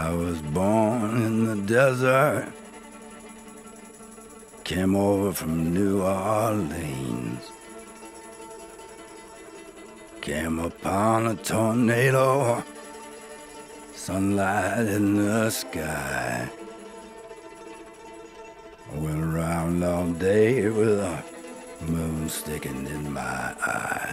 I was born in the desert, came over from New Orleans, came upon a tornado, sunlight in the sky. I went around all day with a moon sticking in my eye.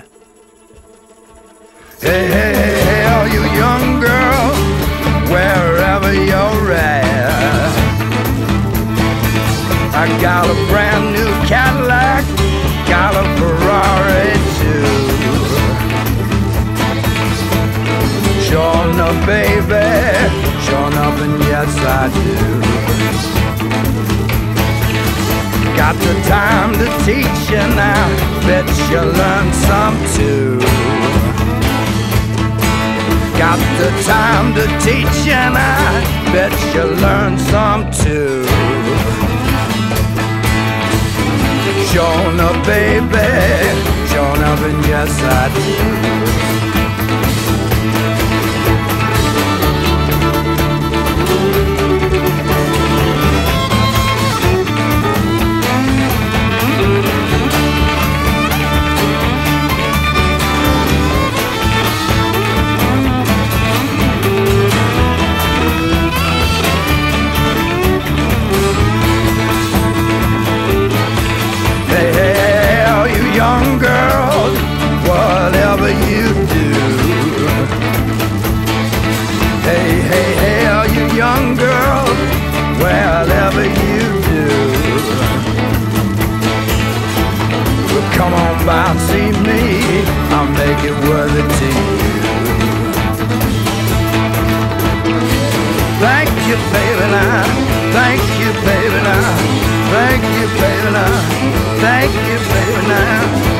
Hey, hey, hey, hey, all you young girls, wherever you're at, I got a brand new Cadillac, got a Ferrari too. Sure enough, baby, sure enough, and yes I do. Got the time to teach you now, bet you learn some too. Got the time to teach you now, bet you learn some too. Sure enough, baby, sure enough, and yes I do. Young girls, whatever you do. Hey, hey, hey, all you young girls, whatever you do. Well, come on by and see me, I'll make it worth it to you. Thank you, baby, now. Thank you, baby, now. Thank you, baby, now. Thank you, baby, now.